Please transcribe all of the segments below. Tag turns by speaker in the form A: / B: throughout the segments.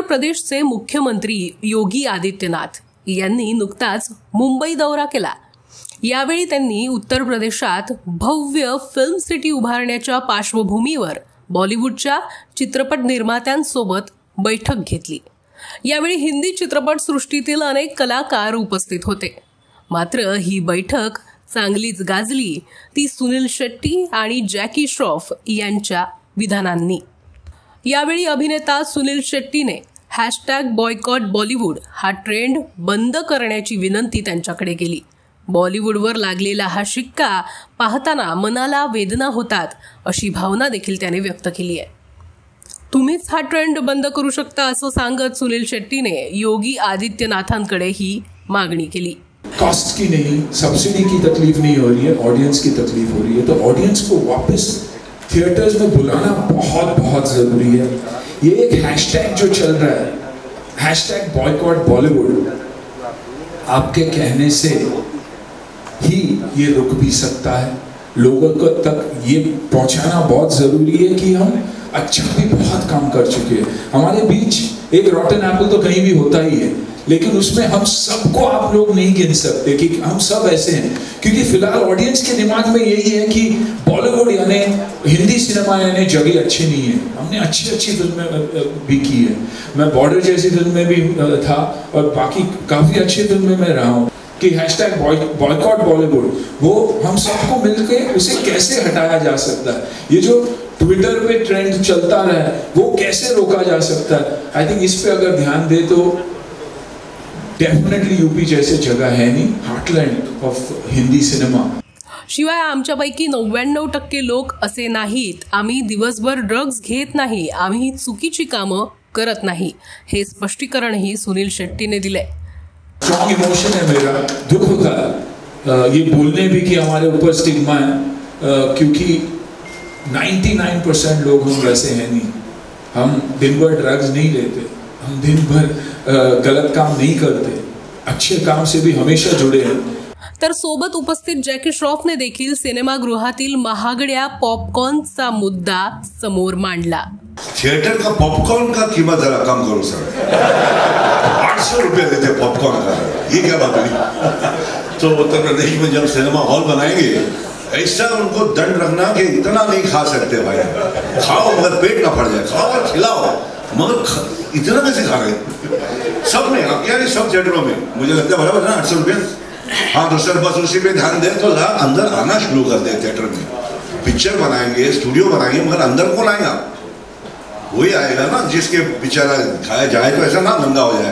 A: प्रदेशचे मुख्यमंत्री योगी आदित्यनाथ यांनी नुकताच मुंबई दौरा केला। यावेळी त्यांनी उत्तर प्रदेशात भव्य फिल्म सिटी उभारण्याच्या पार्श्वभूमीवर बॉलिवूडच्या चित्रपट निर्मात्यांसोबत बैठक घेतली। यावेळी हिंदी चित्रपट सृष्टीतील अनेक कलाकार उपस्थित होते। मात्र ही बैठक चांगलीच गाजली ती सुनील शेट्टी आणि जॅकी श्रॉफ यांच्या विधानांनी। यावेळी अभिनेता सुनील शेट्टीने #बॉयकॉट बॉलिवूड हा ट्रेंड बंद करण्याची विनंती त्यांच्याकडे केली। बॉलिवूडवर लागलेला हा शिक्का पाहताना मनाला वेदना होतात अशी भावना देखील त्याने व्यक्त केली आहे। तुम्हीच हा ट्रेंड बंद करू शकता असं सांगत सुनील शेट्टीने योगी आदित्यनाथांकडे ही मागणी केली।
B: कास्ट की नहीं, सब्सिडी की तकलीफ नहीं हो रही है, ऑडियंस की तकलीफ हो रही है, तो ऑडियंस को वापस थिएटर्स में बुलाना बहुत बहुत जरूरी है। ये एक हैशटैग जो चल रहा है #बॉयकॉट बॉलीवुड, आपके कहने से ही ये रुक भी सकता है। लोगों को तक ये पहुंचाना बहुत जरूरी है कि हम अच्छा भी बहुत काम कर चुके हैं। हमारे बीच एक रॉटन एप्पल तो कहीं भी होता ही है, लेकिन उसमें हम सबको आप लोग नहीं गिन सकते कि हम सब ऐसे हैं, क्योंकि फिलहाल ऑडियंस के दिमाग में यही है कि बॉलीवुड यानी हिंदी सिनेमा यानी जगह अच्छी नहीं है। हमने अच्छी फिल्में भी की है, मैं बॉर्डर जैसी फिल्म में भी था और बाकी काफ़ी अच्छी फिल्में में रहा हूँ कि #बॉयकॉट बॉलीवुड वो हम सबको मिलकर उसे कैसे हटाया जा सकता है। ये जो ट्विटर पे ट्रेंड चलता रहा है वो कैसे रोका जा सकता है। आई थिंक इस पे अगर ध्यान दे तो डेफिनेटली यूपी जैसे जगह है नहीं, हार्टलँड ऑफ हिंदी सिनेमा।
A: शिवाय आमच्यापैकी 99% लोक असे नाहीत, आम्ही दिवसभर ड्रग्ज घेत नाही, आम्ही चुकीची कामं करत नाही, हे स्पष्टीकरणही सुनील शेट्टीने दिले।
B: स्ट्रॉन्ग इमोशन है मेरा, दुख होता है ये बोलने भी कि हमारे ऊपर स्टिग्मा है, क्योंकि 99% लोग हम वैसे हैं नहीं। हम दिन भर ड्रग्स नहीं लेते, हम दिन भर गलत काम नहीं करते, अच्छे काम से भी हमेशा जुड़े हैं।
A: तर सोबत उपस्थित जॅकी श्रॉफने देखील सिनेमागृहातील महागड्या पॉपकॉर्नचा मुद्दा समोर मांडला।
C: थिएटर का पॉपकॉर्न का कीमत जरा कम करो सर, 800 रुपये देते पॉपकॉर्न का, ये क्या बात हुई। तो उत्तर प्रदेश में जब सिनेमा हॉल बनाएंगे ऐसा उनको दंड रखना कि इतना नहीं खा सकते भाई, खाओ मगर पेट ना फट जाए, खाओ और खिलाओ मगर इतना कैसे खा रहे सब में, यानी सब थिएटरों में मुझे लगता है बराबर ना 800 रुपये। हाँ तो सर बस उसी पे ध्यान दें तो अंदर आना शुरू कर दे। थिएटर में पिक्चर बनाएंगे, स्टूडियो बनाएंगे, मगर अंदर कौन आएगा? वही आएगा ना जिसके बिचारा खाया जाए, तो ऐसा ना धंधा हो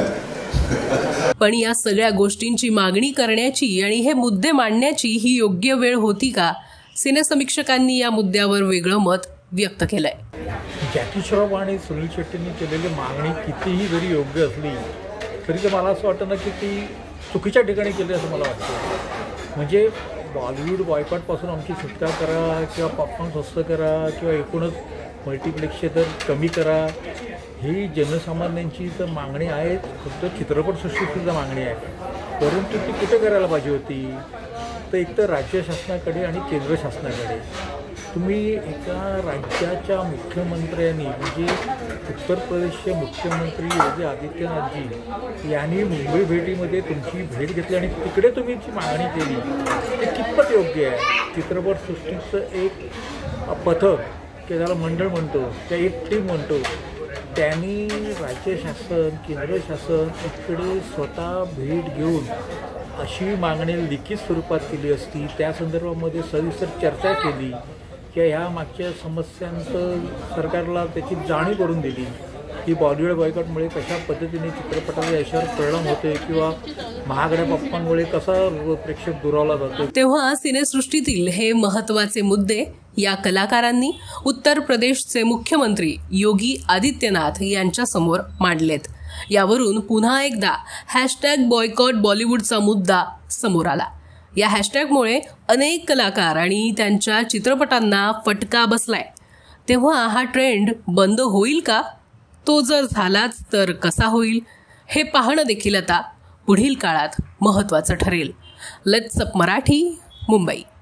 C: जाए।
A: पण या सगळ्या गोष्टींची मागणी करण्याची आणि हे मुद्दे मांडण्याची ही योग्य वेळ होती का? सिनेसमीक्षकांनी या मुद्द्यावर वेगळं मत व्यक्त केलंय।
D: जॅकी श्रॉफ आणि सुनील शेट्टींनी केलेली मागणी कितीही जरी योग्य असली तरी तर मला असं वाटतं ना की ती चुकीच्या ठिकाणी केली असं मला वाटतं। म्हणजे बॉलिवूड बॉयकॉटपासून आमची सुटका करा किंवा पॉपकॉर्न स्वस्त करा किंवा एकूणच मल्टिप्लेक्सचे दर कमी करा, ही जनसामान्यांची तर मागणी आहे, फक्त चित्रपटसृष्टीसुद्धा मागणी आहे। परंतु ती कुठे करायला पाहिजे होती? तर एकतर राज्य शासनाकडे आणि केंद्र शासनाकडे। तुम्ही एका राज्याच्या मुख्यमंत्र्यांनी म्हणजे उत्तर प्रदेशचे मुख्यमंत्री योगी आदित्यनाथजी यांनी मुंबई भेटीमध्ये तुमची भेट घेतली आणि तिकडे तुम्ही जी मागणी केली ती कितपत योग्य आहे? चित्रपटसृष्टीचं एक पथक की ज्याला मंडळ म्हणतो, त्या एक टीम म्हणतो, त्यांनी राज्य शासन केंद्र शासन इकडे स्वतः भेट घेऊन अशी मागणी लिखित स्वरूपात केली असती, त्या संदर्भामध्ये सविस्तर चर्चा केली किंवा ह्या मागच्या समस्यांचं सरकारला त्याची जाणीव करून दिली की बॉलिवूड बॉयकॉटमुळे कशा पद्धतीने चित्रपटाला यशावर परिणाम होतोय किंवा महागड्या पॉपकॉर्नमुळे कसा प्रेक्षक दुरावला जातो।
A: तेव्हा सिनेसृष्टीतील हे महत्त्वाचे मुद्दे या कलाकारांनी उत्तर प्रदेशचे मुख्यमंत्री योगी आदित्यनाथ यांच्या समोर मांडलेत। यावरून पुन्हा एकदा #बॉयकॉट बॉलिवूडचा मुद्दा समोर आला। या हॅशटॅगमुळे अनेक कलाकार आणि त्यांच्या चित्रपटांना फटका बसलाय। तेव्हा हा ट्रेंड बंद होईल का? तो जर झालाच तर कसा होईल हे पाहणं देखील आता पुढील काळात महत्त्वाचं ठरेल। Let's up Marathi, Mumbai.